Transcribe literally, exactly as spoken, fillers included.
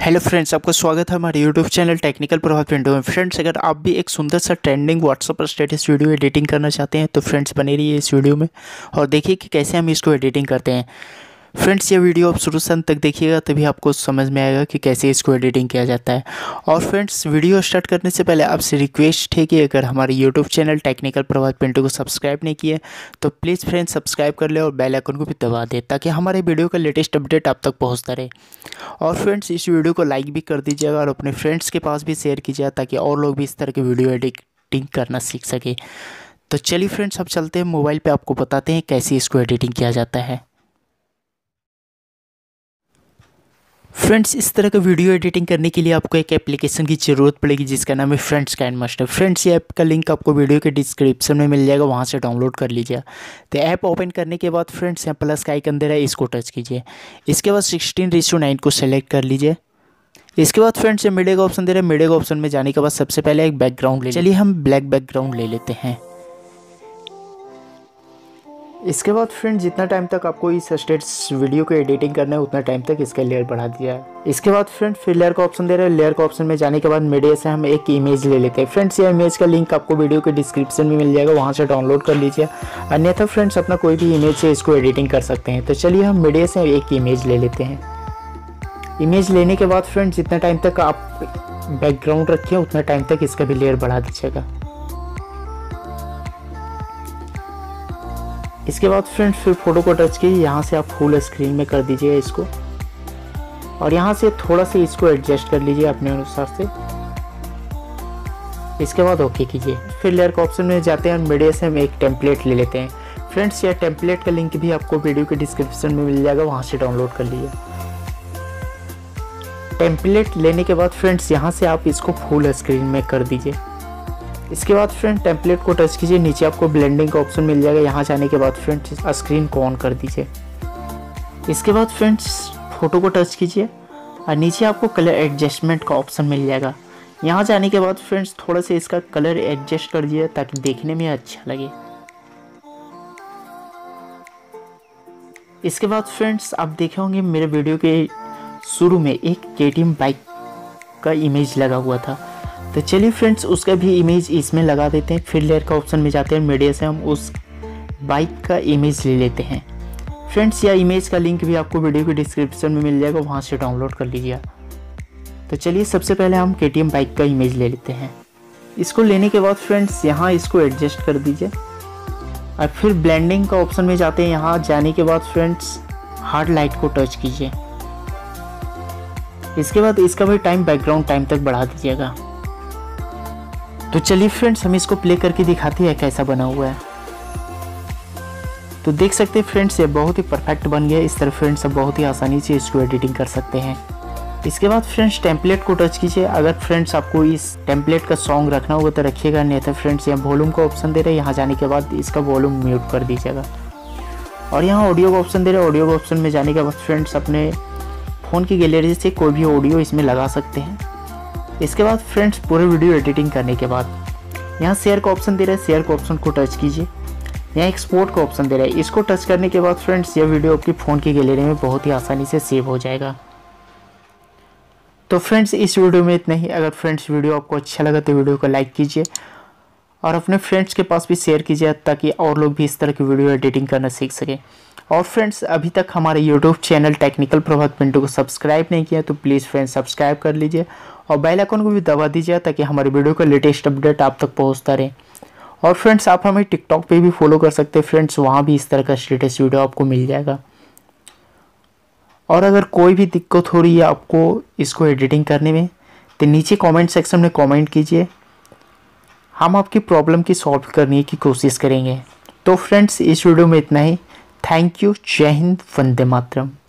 Hello friends, आपका स्वागत है हमारे YouTube channel technical Prabhat Pintu में। फ्रेंड्स, अगर आप भी एक सुंदर सा ट्रेंडिंग व्हाट्सएप पर स्टेटस वीडियो एडिटिंग करना चाहते हैं तो फ्रेंड्स बने रहिए इस वीडियो में और देखिए कि कैसे हम इसको एडिटिंग करते हैं। फ्रेंड्स, ये वीडियो आप शुरू से अंत तक देखिएगा तभी आपको समझ में आएगा कि कैसे इसको एडिटिंग किया जाता है। और फ्रेंड्स, वीडियो स्टार्ट करने से पहले आपसे रिक्वेस्ट है कि अगर हमारे YouTube channel technical Prabhat Pintu को सब्सक्राइब नहीं किए तो प्लीज़ फ्रेंड्स सब्सक्राइब कर ले और बेल आइकन को भी दबा दे ताकि हमारे वीडियो का लेटेस्ट अपडेट आप तक पहुँचता रहे। और फ्रेंड्स, इस वीडियो को लाइक भी कर दीजिएगा और अपने फ्रेंड्स के पास भी शेयर कीजिएगा ताकि और लोग भी इस तरह के वीडियो एडिटिंग करना सीख सके। तो चलिए फ्रेंड्स, अब चलते हैं मोबाइल पे, आपको बताते हैं कैसे इसको एडिटिंग किया जाता है। फ्रेंड्स, इस तरह का वीडियो एडिटिंग करने के लिए आपको एक एप्लीकेशन की ज़रूरत पड़ेगी जिसका नाम है फ्रेंड्स काइनमास्टर। फ्रेंड्स, ये ऐप का लिंक आपको वीडियो के डिस्क्रिप्शन में मिल जाएगा, वहाँ से डाउनलोड कर लीजिए। तो ऐप ओपन करने के बाद फ्रेंड्स यहाँ प्लस का आइकन दे रहा है, इसको टच कीजिए। इसके बाद सिक्सटीन रेशियो नाइन को सेलेक्ट कर लीजिए। इसके बाद फ्रेंड्स ये मीडिया का ऑप्शन दे रहा है, मीडिया का ऑप्शन में जाने के बाद सबसे पहले एक बैकग्राउंड ले चलिए हम ब्लैक बैकग्राउंड ले लेते हैं। इसके बाद फ्रेंड्स जितना टाइम तक आपको इस स्टेटस वीडियो को एडिटिंग करना है उतना टाइम तक इसका लेयर बढ़ा दिया है। इसके बाद फ्रेंड्स फिर लेयर का ऑप्शन दे रहे हैं, लेयर का ऑप्शन में जाने के बाद मीडिया से हम एक इमेज ले लेते हैं। फ्रेंड्स, ये इमेज का लिंक आपको वीडियो के डिस्क्रिप्शन में मिल जाएगा, वहाँ से डाउनलोड कर लीजिए। अन्यथा फ्रेंड्स अपना कोई भी इमेज से इसको एडिटिंग कर सकते हैं। तो चलिए हम मीडिया से एक इमेज ले लेते हैं। इमेज लेने के बाद फ्रेंड्स जितना टाइम तक आप बैकग्राउंड रखें उतना टाइम तक इसका भी लेयर बढ़ा दीजिएगा। इसके बाद फ्रेंड्स फिर फोटो को टच कीजिए, यहाँ से आप फुल स्क्रीन में कर दीजिए इसको और यहाँ से थोड़ा सा इसको एडजस्ट कर लीजिए अपने अनुसार से। इसके बाद ओके कीजिए। फिर लेयर का ऑप्शन में जाते हैं और मीडिया से हम एक टेम्पलेट ले लेते हैं। फ्रेंड्स, यह टेम्पलेट का लिंक भी आपको वीडियो के डिस्क्रिप्शन में मिल जाएगा, वहाँ से डाउनलोड कर लीजिए। टेम्पलेट लेने के बाद फ्रेंड्स यहाँ से आप इसको फुल स्क्रीन में कर दीजिए। इसके बाद फ्रेंड टेम्पलेट को टच कीजिए, नीचे आपको ब्लेंडिंग का ऑप्शन मिल जाएगा, यहाँ जाने के बाद फ्रेंड्स स्क्रीन को ऑन कर दीजिए। इसके बाद फ्रेंड्स फोटो को टच कीजिए और नीचे आपको कलर एडजस्टमेंट का ऑप्शन मिल जाएगा। यहाँ जाने के बाद फ्रेंड्स थोड़ा सा इसका कलर एडजस्ट कर दीजिए ताकि देखने में अच्छा लगे। इसके बाद फ्रेंड्स आप देखे होंगे मेरे वीडियो के शुरू में एक के टी एम बाइक का इमेज लगा हुआ था, तो चलिए फ्रेंड्स उसका भी इमेज इसमें लगा देते हैं। फिर लेयर का ऑप्शन में जाते हैं, मीडिया से हम उस बाइक का इमेज ले लेते हैं। फ्रेंड्स, यह इमेज का लिंक भी आपको वीडियो के डिस्क्रिप्शन में मिल जाएगा, वहाँ से डाउनलोड कर लीजिए। तो चलिए सबसे पहले हम के टी एम बाइक का इमेज ले लेते हैं। इसको लेने के बाद फ्रेंड्स यहाँ इसको एडजस्ट कर दीजिए और फिर ब्लेंडिंग का ऑप्शन में जाते हैं। यहाँ जाने के बाद फ्रेंड्स हार्ड लाइट को टच कीजिए। इसके बाद इसका भी टाइम बैकग्राउंड टाइम तक बढ़ा दीजिएगा। तो चलिए फ्रेंड्स हम इसको प्ले करके दिखाते हैं कैसा बना हुआ है। तो देख सकते हैं फ्रेंड्स ये बहुत ही परफेक्ट बन गया। इस तरह फ्रेंड्स अब बहुत ही आसानी से इसको एडिटिंग कर सकते हैं। इसके बाद फ्रेंड्स टेम्पलेट को टच कीजिए। अगर फ्रेंड्स आपको इस टेम्पलेट का सॉन्ग रखना होगा तो रखिएगा, नहीं तो फ्रेंड्स यहाँ वॉल्यूम का ऑप्शन दे रहे हैं, यहाँ जाने के बाद इसका वॉल्यूम म्यूट कर दीजिएगा। और यहाँ ऑडियो का ऑप्शन दे रहे हैं, ऑडियो का ऑप्शन में जाने के बाद फ्रेंड्स अपने फ़ोन की गैलरी से कोई भी ऑडियो इसमें लगा सकते हैं। इसके बाद फ्रेंड्स पूरे वीडियो एडिटिंग करने के बाद यहाँ शेयर का ऑप्शन दे रहा है, शेयर का ऑप्शन को टच कीजिए। यहाँ एक्सपोर्ट का ऑप्शन दे रहा है, इसको टच करने के बाद फ्रेंड्स यह वीडियो आपकी फ़ोन की गैलरी में बहुत ही आसानी से सेव हो जाएगा। तो फ्रेंड्स इस वीडियो में इतना ही। अगर फ्रेंड्स वीडियो आपको अच्छा लगा तो वीडियो को लाइक कीजिए और अपने फ्रेंड्स के पास भी शेयर कीजिए ताकि और लोग भी इस तरह की वीडियो एडिटिंग करना सीख सकें। और फ्रेंड्स अभी तक हमारे YouTube channel technical Prabhat Pintu को सब्सक्राइब नहीं किया तो प्लीज़ फ्रेंड्स सब्सक्राइब कर लीजिए और बेल आइकन को भी दबा दीजिए ताकि हमारे वीडियो का लेटेस्ट अपडेट आप तक पहुंचता रहे। और फ्रेंड्स आप हमें टिकटॉक पे भी फॉलो कर सकते हैं फ्रेंड्स, वहाँ भी इस तरह का स्टेटस वीडियो आपको मिल जाएगा। और अगर कोई भी दिक्कत हो रही है आपको इसको एडिटिंग करने में तो नीचे कॉमेंट सेक्शन में कॉमेंट कीजिए, हम आपकी प्रॉब्लम की सॉल्व करने की कोशिश करेंगे। तो फ्रेंड्स इस वीडियो में इतना ही। Thank you. जय हिंद, वंदे मातरम।